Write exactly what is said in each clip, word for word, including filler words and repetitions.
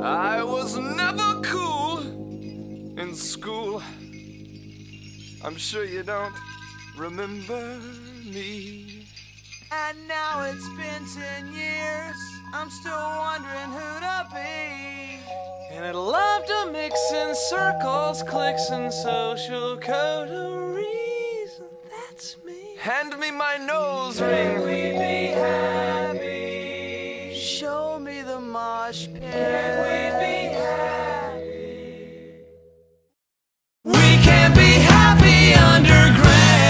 I was never cool in school. I'm sure you don't remember me. And now it's been ten years, I'm still wondering who to be. And I'd love to mix in circles, clicks, and social coteries. That's me. Hand me my nose ring. Can we be happy? Show me the mosh pit. Can we be happy? We can be happy underground.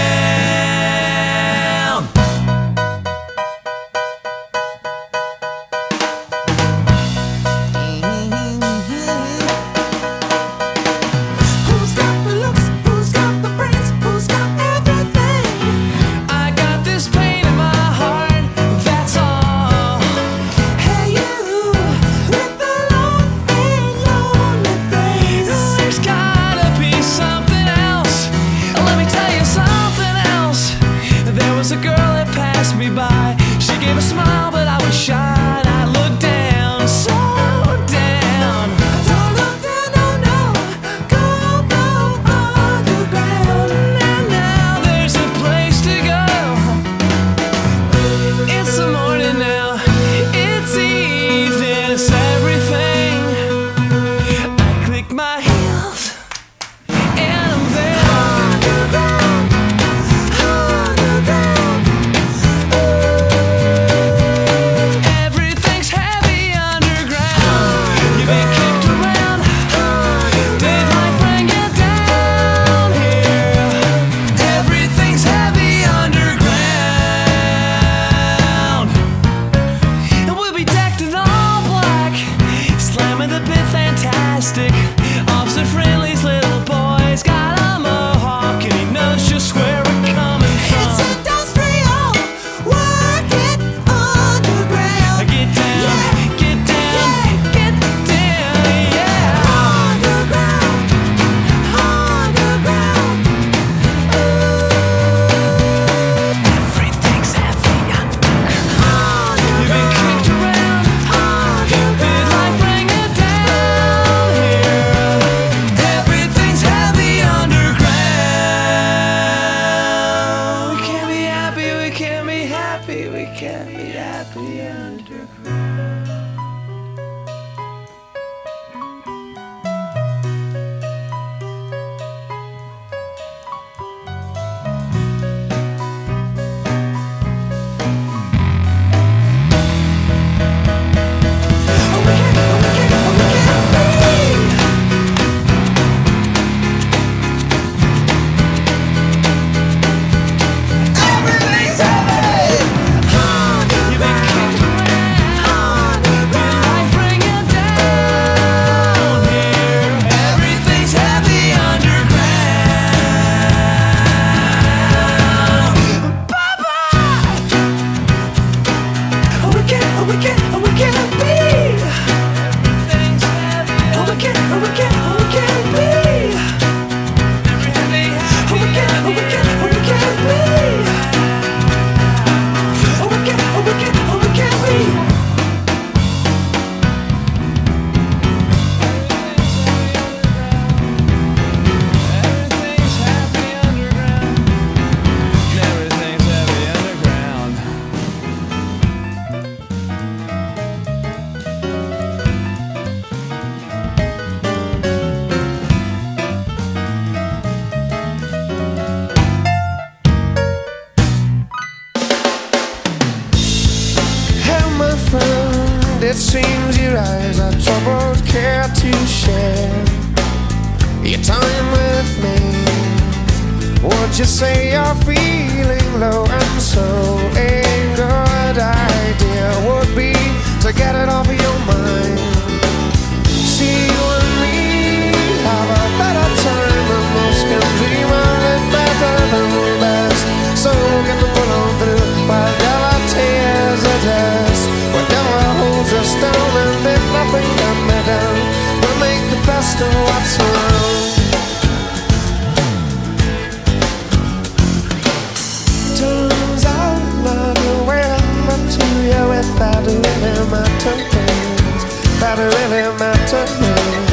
Who's got the looks? Who's got the brains? Who's got everything? I got this pain in my heart, that's all. Hey you, with the long and lonely face. There's gotta be something else. Let me tell you something else. There was a girl that passed me by. She gave a smile, but I was shy. And I looked down, so down. Don't look down, no, no. Go, go underground. And now there's a place to go. It's the morning now. It's evening. It's everything. I click my heels, and I'm there. Underground, underground. Everything's heavy underground. You've been kicked around. Did my friend get down here? Everything's heavy underground. And we'll be decked in all black, slamming the bit fantastic. Officer Friendly's little boy's got a mohawk, and he knows just where we're coming It's from. industrial. Work it underground. Get down, get down, get down, yeah. Underground, underground. Everything's heavy underground. You've been kicked around. Did my friend get down here? Everything's heavy underground. We can't be happy, we can't be happy, we can't be happy underground. Everything's heavy. You've been kicked around. Did my friend get down here? Everything's heavy underground. Bye-bye. We can't, we can't, we can't be. Everything's heavy We can't, we can't, we can't be. Everything We can't, we can't, we can't be. We can't, we can't, we can't be. Everything's happy underground. Everything's heavy underground. Hey, my friend, it seems your eyes are troubled, care to share your time with me. Would you say you're feeling low? And so a good idea would be to get it off of your mind. See you and me have a better time than most can dream of it, better than the best. So get the put on through whatever tears it is, whatever holds us down, and if nothing can be done, we'll make the best of what's around. Turns out my way to you without really matter things that really matter. mountains.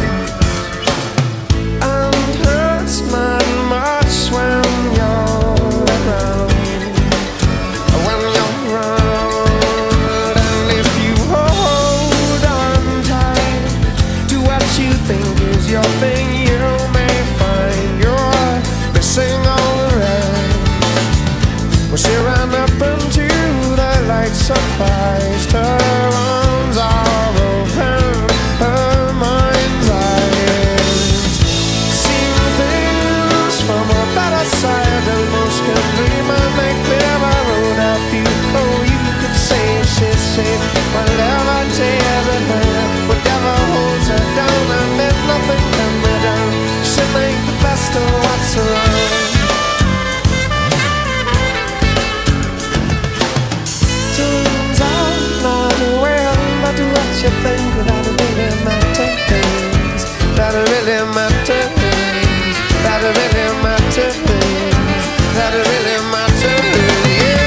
And hurts not much when you're around. When you're around, and if you hold on tight to what you think is your thing, you may find you're missing all the rest. When she ran up into the light, surprised, her arms are open, her mind's eyes seeing things from a better side than most can dream and make clear a road a few. Oh, you could say she's safe, whatever tears at her, whatever holds her down, and if nothing can be done, she'll make the best of what's around. Turns out not well, but what you think that really matters, that really matters, that really matters, that really matters, yeah.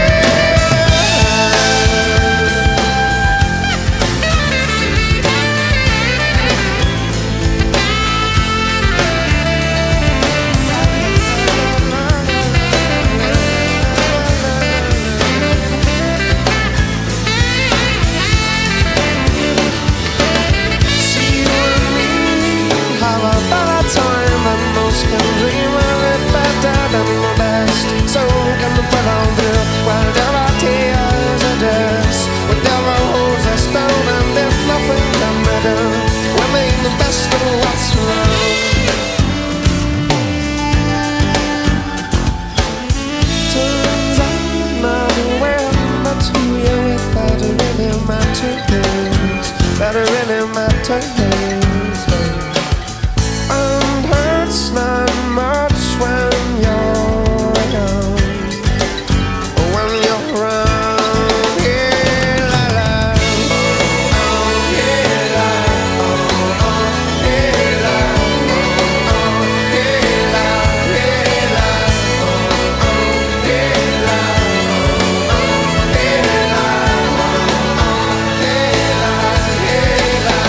See you and me have a better time than most can dream of it, better than the best. So can we put on through while there are tears and dust, whatever holds us down, and if nothing can be done, we'll make the best of what's around. Turns out not well, but who you're with, that really matters, that really matters. And hurts not much when you're down, when you're around, yeah, la la, oh, yeah, la, oh, oh, yeah, la, oh, oh, yeah, la, yeah, la, oh, oh, yeah, la, oh, oh, yeah, la, oh, oh, yeah, la, yeah, la,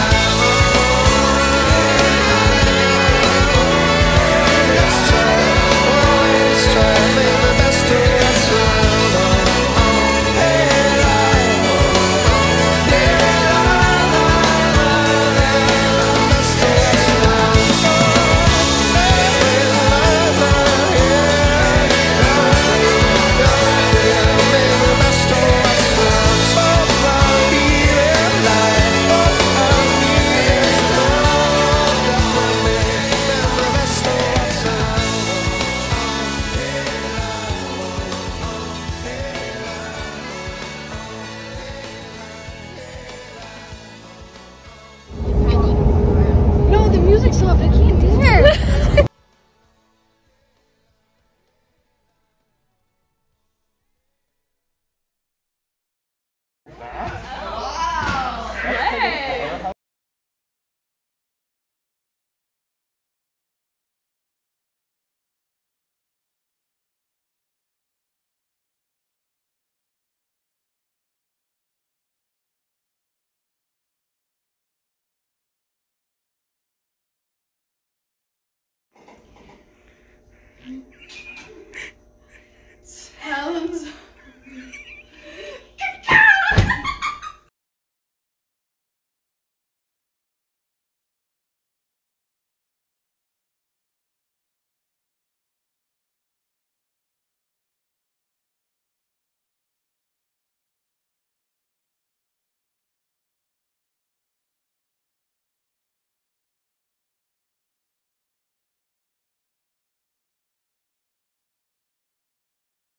let's try, oh, let's try, make the best of what's around, oh, oh, yeah, la, oh, oh, yeah, la, la, la, la, la, best of what's around, so, yeah, la, la, yeah, la, la, yeah, make the best of what's around, so I'll be there, like, oh, I'll be there, oh, definitely, make the best of what's around, oh, yeah, No, the music's off. I can't do